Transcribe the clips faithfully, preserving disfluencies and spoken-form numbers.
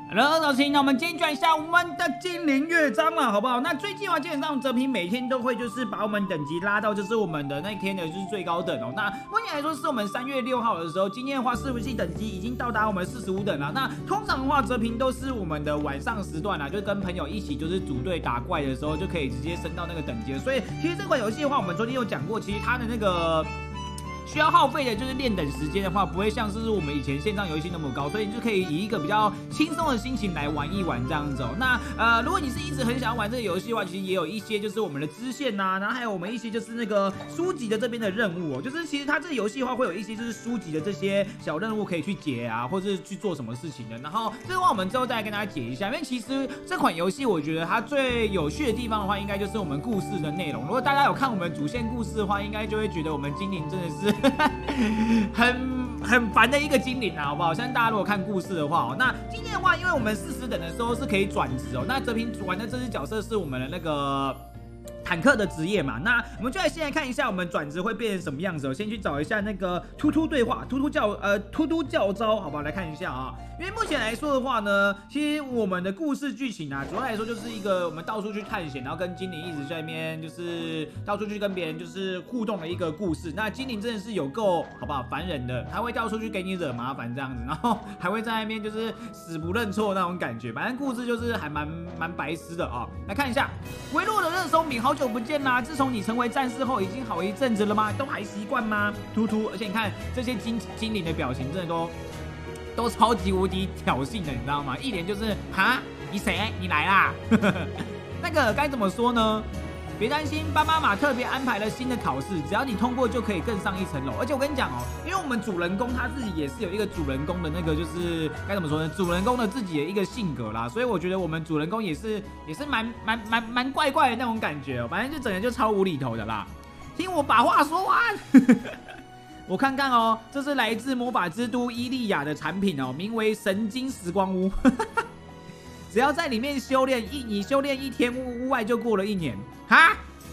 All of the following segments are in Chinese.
Hello， 老师，那我们今天转一下我们的精灵乐章了，好不好？那最近的话，基本上泽平每天都会就是把我们等级拉到就是我们的那天的就是最高等哦。那目前来说是我们三月六号的时候，今天的话伺服器等级已经到达我们四十五等了。那通常的话，泽平都是我们的晚上时段啊，就是跟朋友一起就是组队打怪的时候，就可以直接升到那个等级。所以其实这款游戏的话，我们昨天有讲过，其实它的那个。需要耗费的就是练等时间的话，不会像是我们以前线上游戏那么高，所以你就可以以一个比较轻松的心情来玩一玩这样子哦。那呃，如果你是一直很想要玩这个游戏的话，其实也有一些就是我们的支线呐、啊，然后还有我们一些就是那个书籍的这边的任务哦。就是其实它这个游戏的话，会有一些就是书籍的这些小任务可以去解啊，或者是去做什么事情的。然后这个话我们之后再来跟大家解一下，因为其实这款游戏我觉得它最有趣的地方的话，应该就是我们故事的内容。如果大家有看我们主线故事的话，应该就会觉得我们精灵真的是。很很烦的一个精灵啊，好不好？相信大家如果看故事的话哦，那今天的话，因为我们四十等的时候是可以转职哦，那泽平玩的这只角色是我们的那个。坦克的职业嘛，那我们就来先来看一下我们转职会变成什么样子。我先去找一下那个突突对话，突突教呃突突教招，好不好？来看一下啊。因为目前来说的话呢，其实我们的故事剧情啊，主要来说就是一个我们到处去探险，然后跟精灵一直在那边就是到处去跟别人就是互动的一个故事。那精灵真的是有够好不好烦人的，他会到处去给你惹麻烦这样子，然后还会在那边就是死不认错那种感觉。反正故事就是还蛮蛮白痴的啊。来看一下维洛的热搜名好。好久不见啦！自从你成为战士后，已经好一阵子了吗？都还习惯吗？突突，而且你看这些精精灵的表情，真的都都超级无敌挑衅的，你知道吗？一脸就是哈，你谁？你来啦！那个该怎么说呢？别担心，巴妈妈特别安排了新的考试，只要你通过就可以更上一层楼。而且我跟你讲哦，因为我们主人公他自己也是有一个主人公的那个，就是该怎么说呢？主人公的自己的一个性格啦，所以我觉得我们主人公也是也是蛮蛮蛮蛮怪怪的那种感觉哦。反正就整个就超无厘头的啦。听我把话说完。我看看哦，这是来自魔法之都伊利亚的产品哦，名为神经时光屋。只要在里面修炼一，你修炼一天，屋屋外就过了一年，哈？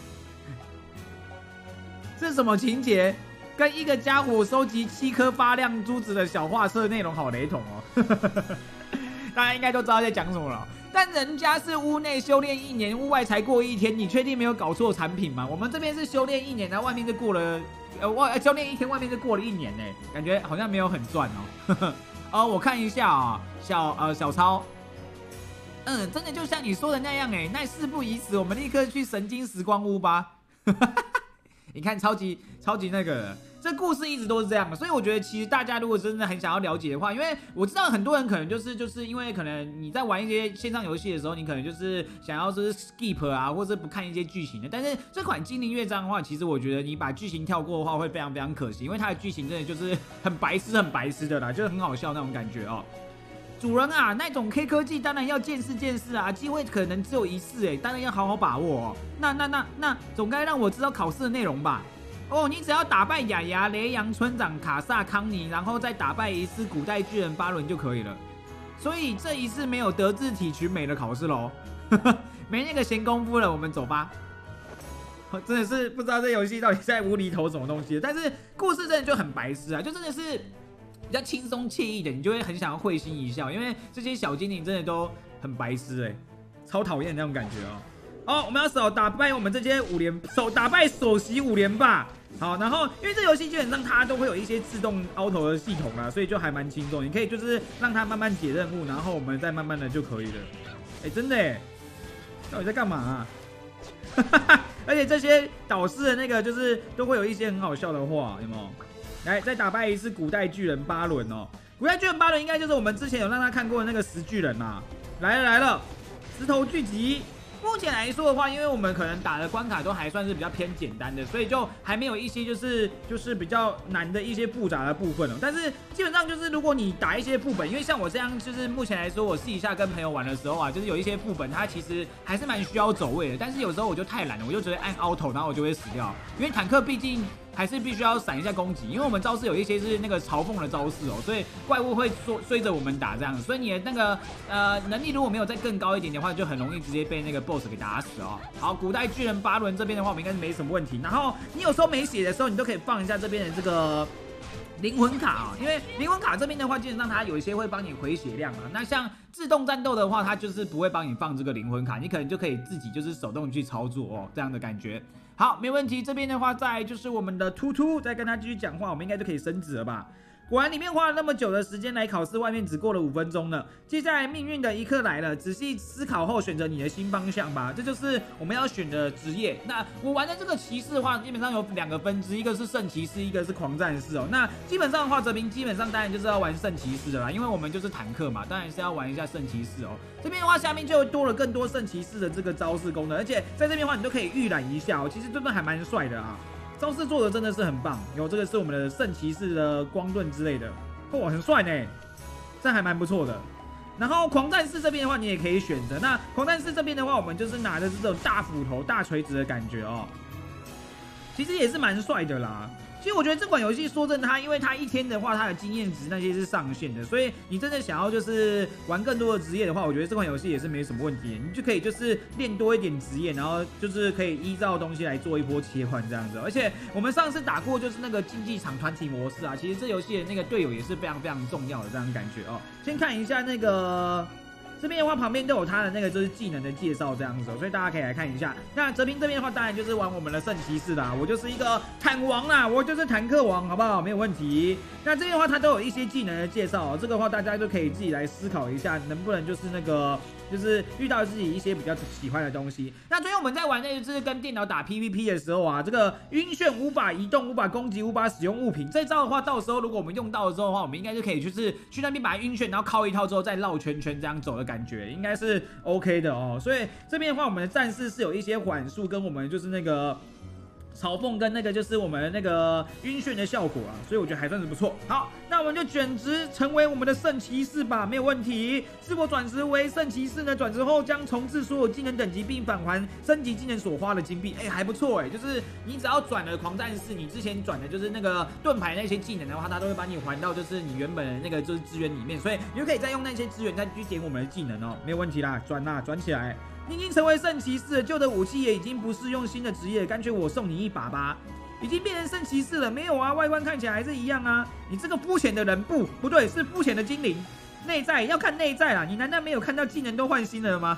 这是什么情节？跟一个家伙收集七颗发亮珠子的小画册内容好雷同哦。大家应该都知道在讲什么了。但人家是屋内修炼一年，屋外才过一天，你确定没有搞错产品吗？我们这边是修炼一年，然后外面就过了，呃，外修炼一天，外面就过了一年呢，感觉好像没有很赚哦。呃，我看一下啊、哦，小呃小超。嗯，真的就像你说的那样哎，那事不宜迟，我们立刻去神经时光屋吧。你看，超级超级那个，这故事一直都是这样的，所以我觉得其实大家如果真的很想要了解的话，因为我知道很多人可能就是就是因为可能你在玩一些线上游戏的时候，你可能就是想要就是 skip 啊，或者不看一些剧情的。但是这款精灵乐章的话，其实我觉得你把剧情跳过的话，会非常非常可惜，因为它的剧情真的就是很白痴很白痴的啦，就是很好笑那种感觉哦。主人啊，那种 K 科技当然要见识见识啊，机会可能只有一次哎，当然要好好把握哦。那那那那，总该让我知道考试的内容吧？哦，你只要打败雅雅、雷阳村长卡萨康尼，然后再打败一次古代巨人巴伦就可以了。所以这一次没有德智体群美的考试喽，没那个闲工夫了，我们走吧。真的是不知道这游戏到底在无厘头什么东西，但是故事真的就很白痴啊，就真的是。比较轻松惬意的，你就会很想要会心一笑，因为这些小精灵真的都很白痴哎、欸，超讨厌那种感觉哦。哦，我们要手打败我们这些五连手打败首席五连霸。好，然后因为这游戏基本上它都会有一些自动 auto 的系统啦，所以就还蛮轻松。你可以就是让它慢慢解任务，然后我们再慢慢的就可以了。哎、欸，真的哎、欸，到底在干嘛啊？而且这些导师的那个就是都会有一些很好笑的话，有没有？来，再打败一次古代巨人巴伦哦！古代巨人巴伦应该就是我们之前有让他看过的那个石巨人啦。来了来了，石头聚集。目前来说的话，因为我们可能打的关卡都还算是比较偏简单的，所以就还没有一些就是就是比较难的一些复杂的部分哦。但是基本上就是如果你打一些副本，因为像我这样就是目前来说，我私底下跟朋友玩的时候啊，就是有一些副本它其实还是蛮需要走位的，但是有时候我就太懒了，我就直接按 auto， 然后我就会死掉，因为坦克毕竟。还是必须要闪一下攻击，因为我们招式有一些是那个嘲讽的招式哦，所以怪物会追着我们打这样子，所以你的那个呃能力如果没有再更高一点的话，就很容易直接被那个 boss 给打死哦。好，古代巨人巴伦这边的话，我们应该是没什么问题。然后你有时候没血的时候，你都可以放一下这边的这个灵魂卡啊、喔，因为灵魂卡这边的话，基本上它有一些会帮你回血量啊。那像自动战斗的话，它就是不会帮你放这个灵魂卡，你可能就可以自己就是手动去操作哦，这样的感觉。好，没问题。这边的话，再来就是我们的突突，再跟他继续讲话，我们应该就可以升职了吧？果然，里面花了那么久的时间来考试，外面只过了五分钟呢。接下来，命运的一刻来了，仔细思考后选择你的新方向吧。这就是我们要选的职业。那我玩的这个骑士的话，基本上有两个分支，一个是圣骑士，一个是狂战士哦。那基本上的话，哲平基本上当然就是要玩圣骑士的啦，因为我们就是坦克嘛，当然是要玩一下圣骑士哦。这边的话，下面就多了更多圣骑士的这个招式功能，而且在这边的话，你都可以预览一下哦。其实这边还蛮帅的啊，招式做的真的是很棒。有这个是我们的圣骑士的光盾之类的。哇，很帅呢，这还蛮不错的。然后狂战士这边的话，你也可以选择。那狂战士这边的话，我们就是拿的是这种大斧头、大锤子的感觉哦，其实也是蛮帅的啦。其实我觉得这款游戏说真的，它因为它一天的话，它的经验值那些是上限的，所以你真的想要就是玩更多的职业的话，我觉得这款游戏也是没什么问题，你就可以就是练多一点职业，然后就是可以依照东西来做一波切换这样子。而且我们上次打过就是那个竞技场团体模式啊，其实这游戏的那个队友也是非常非常重要的这样感觉哦。先看一下那个。这边的话，旁边都有它的那个就是技能的介绍这样子、哦，所以大家可以来看一下。那哲平这边的话，当然就是玩我们的圣骑士啦，我就是一个坦王啦，我就是坦克王，好不好？没有问题。那这边的话，它都有一些技能的介绍、哦，这个的话大家就可以自己来思考一下，能不能就是那个。就是遇到自己一些比较喜欢的东西。那昨天我们在玩那就是跟电脑打 P V P 的时候啊，这个晕眩无法移动、无法攻击、无法使用物品，这招的话，到时候如果我们用到的时候的话，我们应该就可以就是去那边把它晕眩，然后靠一套之后再绕圈圈这样走的感觉，应该是 OK 的哦。所以这边的话，我们的战士是有一些缓速跟我们就是那个。嘲讽跟那个就是我们那个晕眩的效果啊，所以我觉得还算是不错。好，那我们就转职成为我们的圣骑士吧，没有问题。是否转职为圣骑士呢？转职后将重置所有技能等级，并返还升级技能所花的金币。哎、欸，还不错哎、欸，就是你只要转了狂战士，你之前转的就是那个盾牌那些技能的话，它都会把你还到就是你原本的那个就是资源里面，所以你就可以再用那些资源再去点我们的技能哦，没有问题啦，转啦，转起来。你已经成为圣骑士了，旧的武器也已经不适用新的职业，干脆我送你一把吧。已经变成圣骑士了，没有啊？外观看起来还是一样啊。你这个肤浅的人，不不对，是肤浅的精灵。内在要看内在啦，你难道没有看到技能都换新了吗？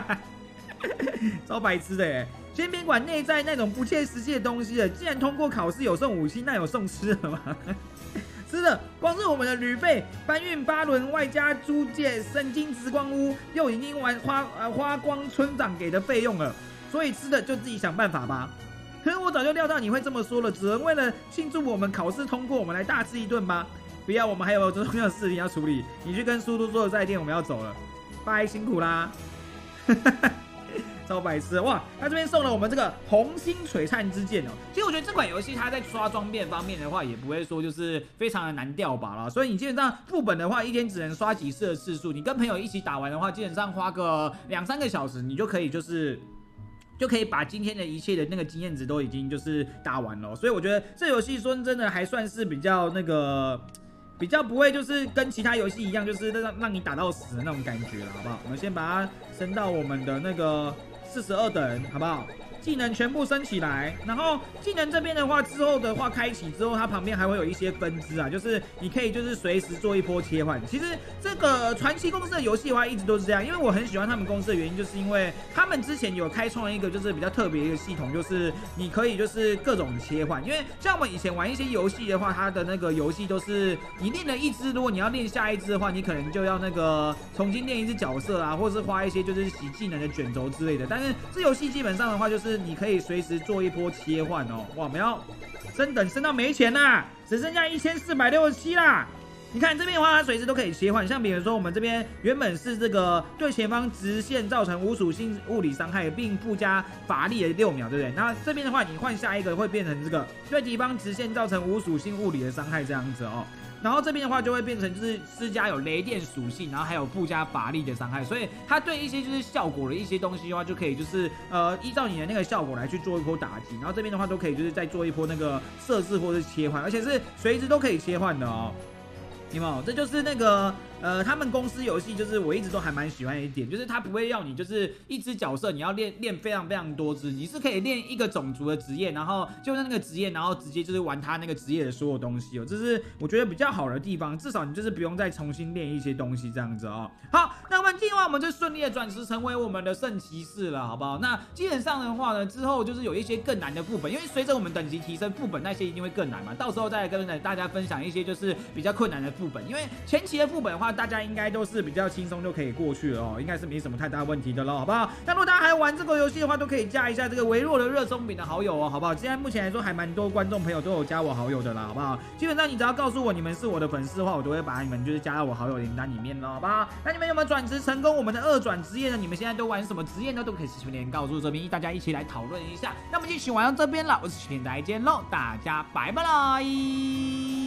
超白痴的耶！先别管内在那种不切实际的东西了，既然通过考试有送武器，那有送吃的吗？是的，光是我们的旅费、搬运八轮，外加租借神经之光屋，又已经玩花呃花光村长给的费用了。所以吃的就自己想办法吧。可是我早就料到你会这么说了，只能为了庆祝我们考试通过，我们来大吃一顿吧。不要，我们还有重要的事情要处理。你去跟叔叔说再见，我们要走了，拜，辛苦啦。超白痴哇！他这边送了我们这个红星璀璨之剑哦。其实我觉得这款游戏它在刷装变方面的话，也不会说就是非常的难掉把啦。所以你基本上副本的话，一天只能刷几次的次数。你跟朋友一起打完的话，基本上花个两三个小时，你就可以就是就可以把今天的一切的那个经验值都已经就是打完了。所以我觉得这游戏说真的还算是比较那个。比较不会就是跟其他游戏一样，就是让让你打到死的那种感觉了，好不好？我们先把它升到我们的那个四十二等，好不好？技能全部升起来，然后技能这边的话，之后的话开启之后，它旁边还会有一些分支啊，就是你可以就是随时做一波切换。其实这个传奇公司的游戏的话，一直都是这样，因为我很喜欢他们公司的原因，就是因为他们之前有开创一个就是比较特别的一个系统，就是你可以就是各种切换。因为像我们以前玩一些游戏的话，它的那个游戏都是你练了一只，如果你要练下一只的话，你可能就要那个重新练一只角色啊，或者是花一些就是洗技能的卷轴之类的。但是这游戏基本上的话，就是你可以随时做一波切换哦。哇，我们要升等升到没钱啦，只剩下一千四百六十七啦。你看这边的话，它随时都可以切换。像比如说，我们这边原本是这个对前方直线造成无属性物理伤害，并附加法力的六秒，对不对？然后这边的话，你换下一个会变成这个对敌方直线造成无属性物理的伤害这样子哦。然后这边的话就会变成就是施加有雷电属性，然后还有附加法力的伤害，所以它对一些就是效果的一些东西的话，就可以就是呃依照你的那个效果来去做一波打击。然后这边的话都可以就是再做一波那个设置或是切换，而且是随时都可以切换的哦。有没有？这就是那个呃，他们公司游戏就是我一直都还蛮喜欢的一点，就是他不会要你就是一只角色你要练练非常非常多只，你是可以练一个种族的职业，然后就是那个职业，然后直接就是玩他那个职业的所有东西哦，这是我觉得比较好的地方，至少你就是不用再重新练一些东西这样子哦。好，那我们今天的话我们就顺利的转职成为我们的圣骑士了，好不好？那基本上的话呢，之后就是有一些更难的副本，因为随着我们等级提升，副本那些一定会更难嘛，到时候再来跟大家分享一些就是比较困难的副本，因为前期的副本的话，大家应该都是比较轻松就可以过去了哦，应该是没什么太大问题的咯，好不好？那如果大家还玩这个游戏的话，都可以加一下这个微弱的热松饼的好友哦，好不好？现在目前来说还蛮多观众朋友都有加我好友的啦，好不好？基本上你只要告诉我你们是我的粉丝的话，我都会把你们就是加到我好友名单里面了，好不好？那你们有没有转职成功？我们的二转职业呢？你们现在都玩什么职业呢？都可以私信告诉这边，大家一起来讨论一下。那我们就一起玩到这边了，我是许天，再见喽，大家拜拜啦！